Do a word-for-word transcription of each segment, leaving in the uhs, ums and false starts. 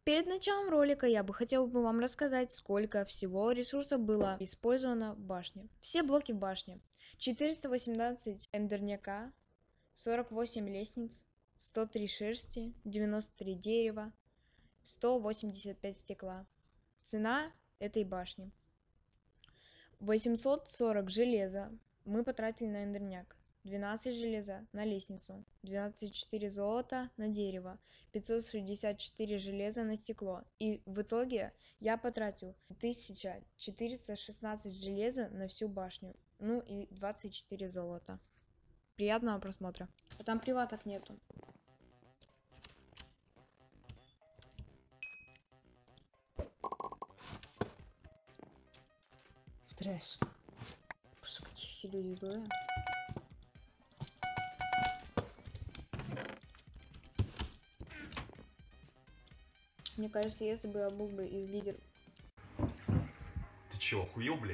Перед началом ролика я бы хотел бы вам рассказать, сколько всего ресурсов было использовано в башне. Все блоки в башне. четыреста восемнадцать эндерняка, сорок восемь лестниц, сто три шерсти, девяносто три дерева, сто восемьдесят пять стекла. Цена этой башни. восемьсот сорок железа мы потратили на эндерняк. двенадцать железа на лестницу, двадцать четыре золота на дерево, пятьсот шестьдесят четыре железа на стекло. И в итоге я потратил тысяча четыреста шестнадцать железа на всю башню. Ну и двадцать четыре золота. Приятного просмотра. А там приваток нету. Трэш. Боже, какие все люди злые. Мне кажется, если бы я был бы из лидеров... Ты чё, охуел, блядь?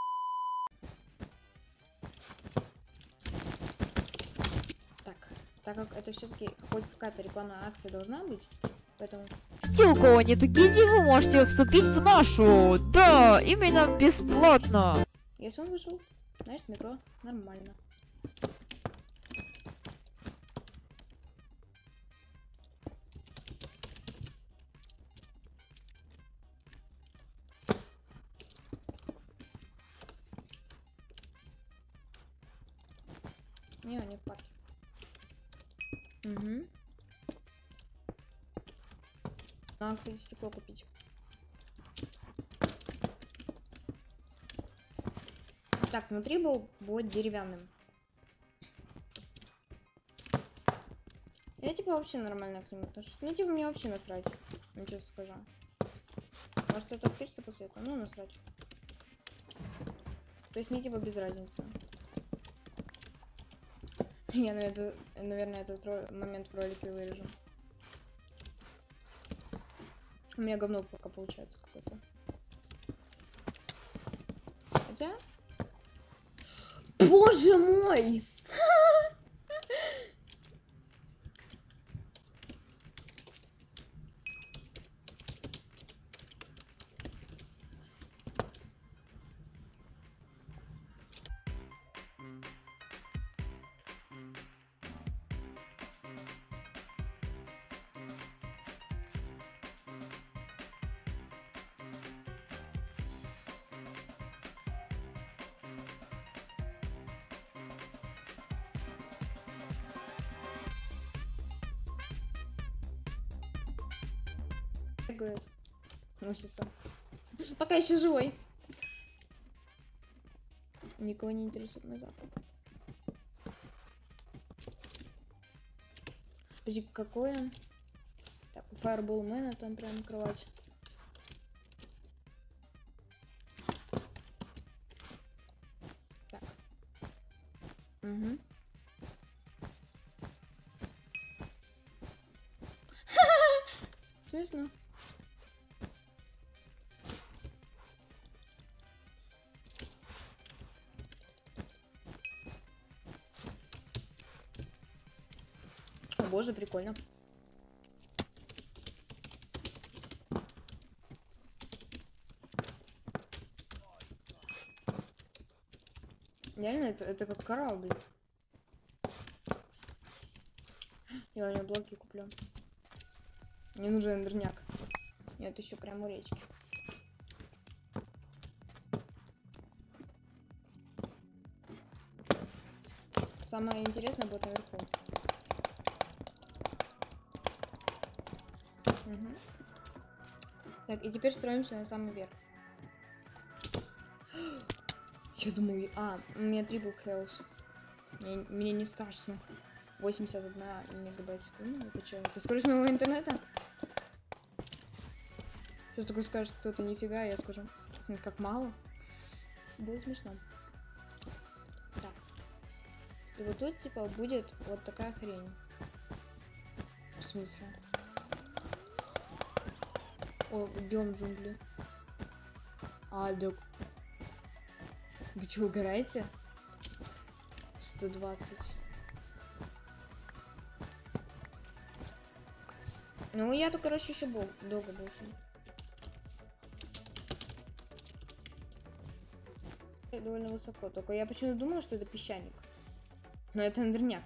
Так, так как это все-таки хоть какая-то рекламная акция должна быть, поэтому... Те, у кого нету гильдии, вы можете вступить в нашу. Да, именно бесплатно. Если он вышел, значит метро нормально. Не, не в парке. Угу. Надо, кстати, стекло купить. Так, внутри был будет деревянным. Я типа вообще нормально к нему отношусь. Ну типа мне вообще насрать. Ну честно скажу. Может это пишется после этого? Ну насрать. То есть мне типа без разницы. Я, наверное, этот момент в ролике вырежу. У меня говно пока получается какое-то. Хотя... Боже мой! Бегает. Носится. Пока еще живой. Никого не интересует мой запах. Подожди, какое? Так, у Фаерболмена там прям кровать. Так. Угу. Смешно. О боже, прикольно. Реально, это, это как корабль. Я у него блоки куплю. Мне нужен эндерняк. Нет, еще прямо у речки. Самое интересное будет наверху. Угу. Так, и теперь строимся на самый верх. Я думаю, а, у меня трипл хелс. Мне, мне не страшно. восемьдесят один мегабайт в секунду. Это что? Это скорость моего интернета? Сейчас такой скажет кто-то нифига, я скажу, как мало. Будет смешно. Так. И вот тут типа будет вот такая хрень. В смысле? О, идем в джунгли. А, док. Вы что, угораете? сто двадцать. Ну, я тут, короче, еще был, долго был. Довольно высоко, только я почему-то думала, что это песчаник. Но это эндерняк.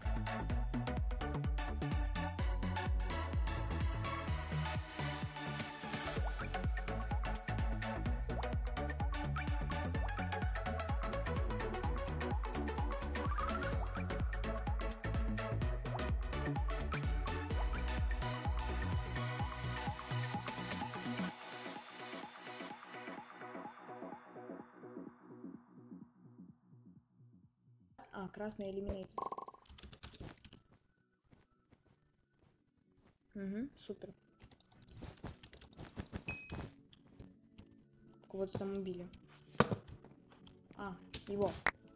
А, красный элиминейтед. Угу, супер. Кого-то там убили. А, его.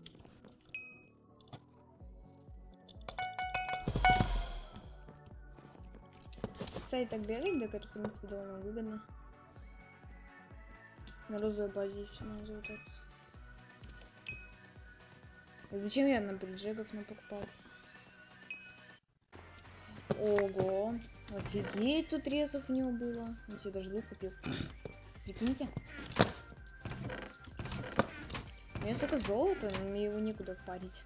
Кстати, так бегать, так это, в принципе, довольно выгодно. На розовой базе еще надо залутаться. Зачем я на бриджегов не покупал? Ого, офигеть, тут резов у него было. Я себе даже лук купил. Прикиньте. У меня столько золота, но мне его некуда впарить.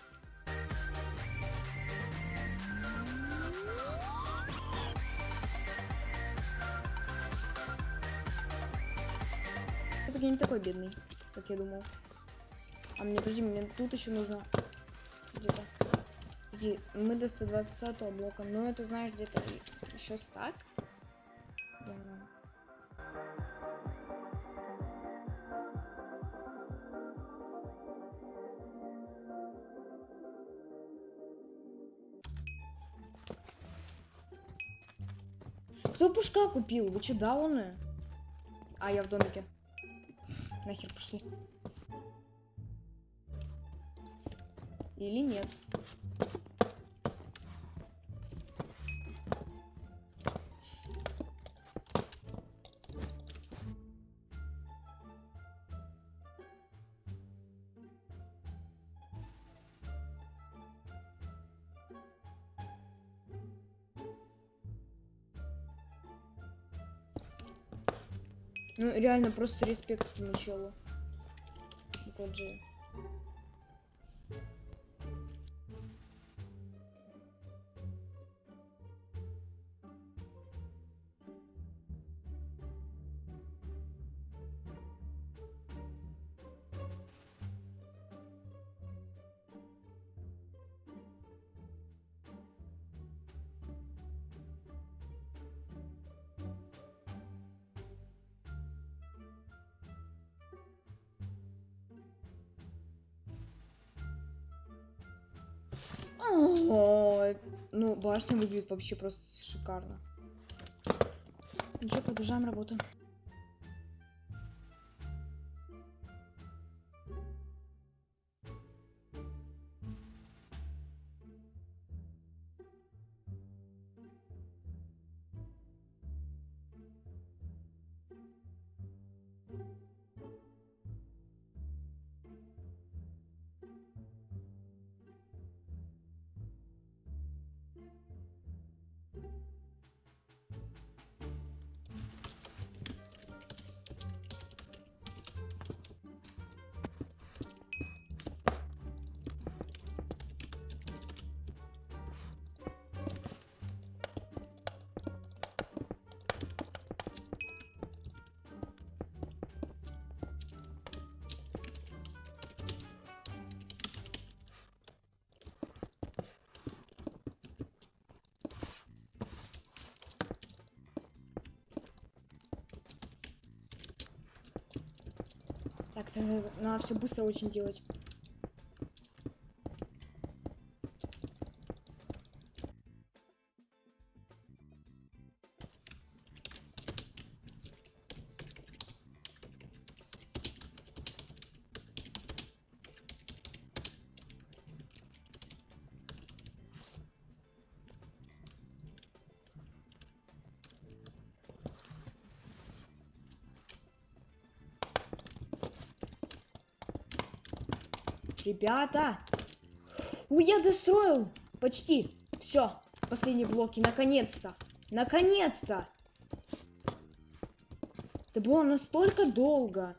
Это я не такой бедный, как я думал. А мне, подожди, мне тут еще нужно где-то. Где мы до сто двадцатого блока, но это, знаешь, где-то еще стак. Да. Кто пушка купил? Вы че, дауны? А, я в домике. Нахер пошли. Или нет? Ну, реально, просто респект этому челу. Вот же. О, ну, башня выглядит вообще просто шикарно. Ну что, продолжаем работу. Так, надо все быстро очень делать. Ребята! У, я достроил! Почти! Все, последние блоки, наконец-то! Наконец-то! Это было настолько долго.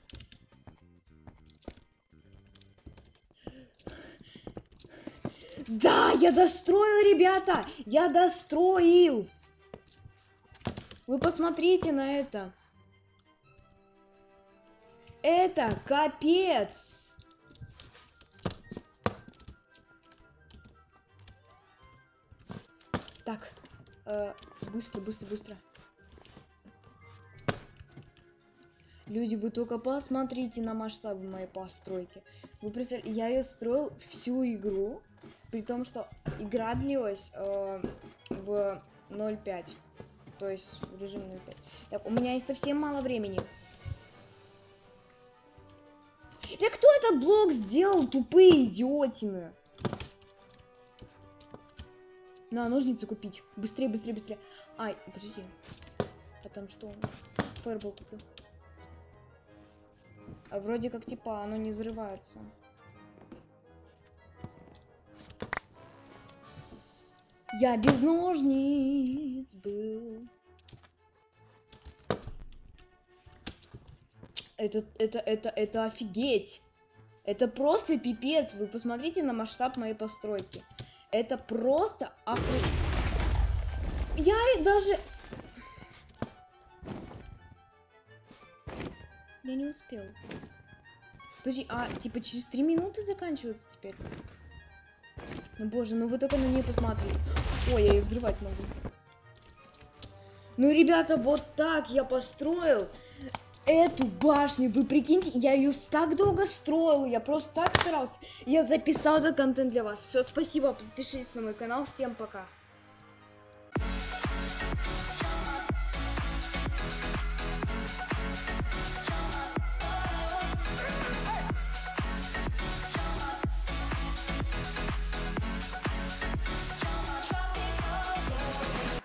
Да, я достроил, ребята! Я достроил! Вы посмотрите на это. Это капец! Так, э, быстро, быстро, быстро. Люди, вы только посмотрите на масштабы моей постройки. Вы представляете, я ее строил всю игру, при том, что игра длилась э, в ноль пять. То есть в режиме ноль пять. Так, у меня есть совсем мало времени. Да кто этот блок сделал, тупые идиотины? На, ножницы купить. Быстрее, быстрее, быстрее. Ай, подожди. А там что? Фаербол куплю. А вроде как, типа, оно не взрывается. Я без ножниц был. Это, это, это, это офигеть. Это просто пипец. Вы посмотрите на масштаб моей постройки. Это просто оху... Я даже... Я не успел. Подожди, а типа через три минуты заканчивается теперь? Ну боже, ну вы только на нее посмотрите. Ой, я ее взрывать могу. Ну, ребята, вот так я построил эту башню. Вы прикиньте, я ее так долго строил. Я просто так старался. Я записал этот контент для вас. Все, спасибо, подпишитесь на мой канал. Всем пока.